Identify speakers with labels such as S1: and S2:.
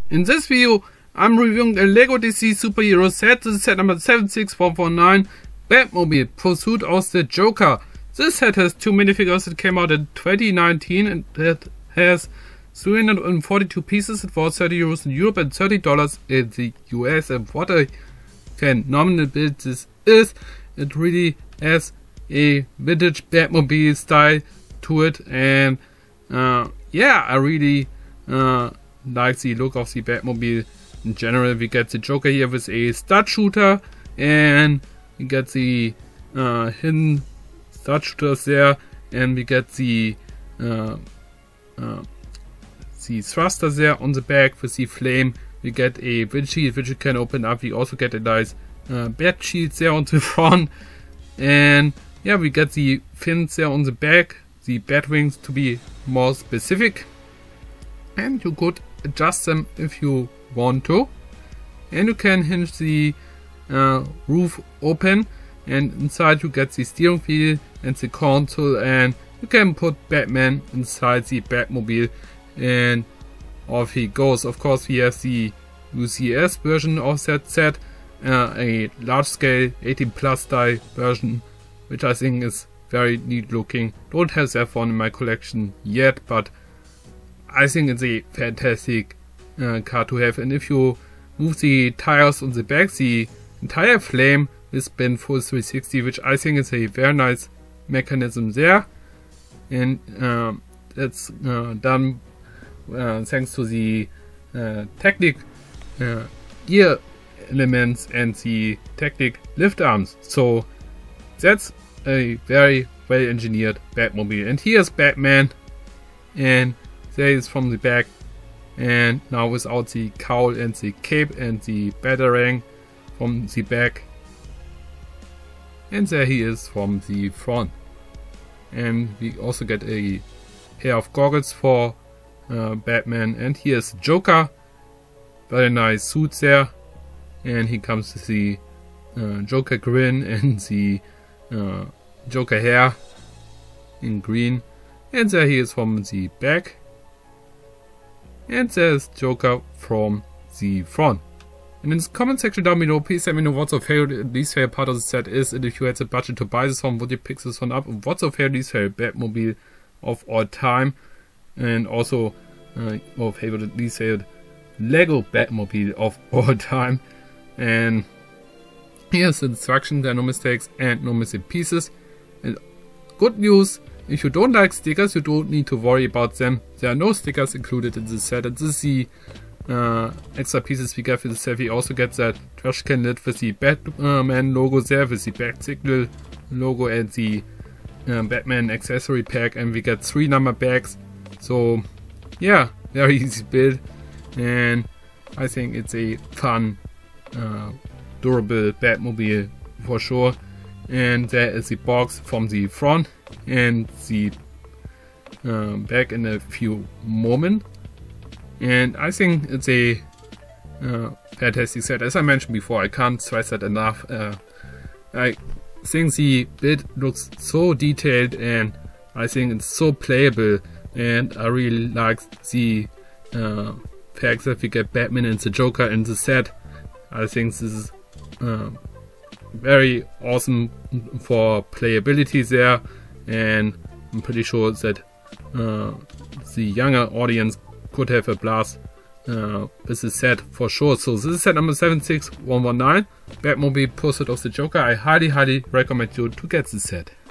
S1: In this video, I'm reviewing a LEGO DC superhero set. This is set number 76149, Batmobile, Pursuit of the Joker. This set has two minifigures that came out in 2019 and it has 342 pieces. It was 30 euros in Europe and $30 in the US. And what a phenomenal build this is. It really has a vintage Batmobile style to it, and yeah, I really like the look of the Batmobile in general. We get the Joker here with a stud shooter, and we get the hidden stud shooters there, and we get the thruster there on the back with the flame. We get a windshield which you can open up. We also get a nice bat shield there on the front, and yeah, we get the fins there on the back, the bat wings to be more specific, and you could adjust them if you want to, and you can hinge the roof open, and inside you get the steering wheel and the console, and you can put Batman inside the Batmobile, and off he goes. Of course, we have the UCS version of that set, a large scale 18+ style version, which I think is very neat looking. Don't have that one in my collection yet, but I think it's a fantastic car to have. And if you move the tires on the back, the entire flame will spin full 360, which I think is a very nice mechanism there. And that's done thanks to the Technic gear elements and the Technic lift arms. So that's a very well engineered Batmobile. And here's Batman, and there is from the back, and now without the cowl and the cape and the batarang from the back, and there he is from the front. And we also get a pair of goggles for Batman, and here's Joker, very nice suit there, and he comes with the Joker grin and the Joker hair in green, and there he is from the back, and there's Joker from the front. And in the comment section down below, please let me know what your favorite least favorite part of the set is, and if you had the budget to buy this one, would you pick this one up, and what's your favorite least favorite Batmobile of all time, and also your favorite least favorite LEGO Batmobile of all time. And here's the instructions. There are no mistakes and no missing pieces. And good news, if you don't like stickers, you don't need to worry about them. There are no stickers included in this set. And this is the extra pieces we get for the set. We also get that trash can lid with the Batman logo there, with the Bat Signal logo, and the Batman accessory pack. And we get 3 number bags. So yeah, very easy build. And I think it's a fun, durable Batmobile for sure. And there is the box from the front and the back in a few moments. And I think it's a fantastic set. As I mentioned before, I can't stress that enough. I think the build looks so detailed, and I think it's so playable, and I really like the fact that we get Batman and the Joker in the set. I think this is very awesome for playability there, and I'm pretty sure that the younger audience could have a blast with this set for sure. So this is set number 76119, Batmobile, Pursuit of the Joker. I highly recommend you to get this set.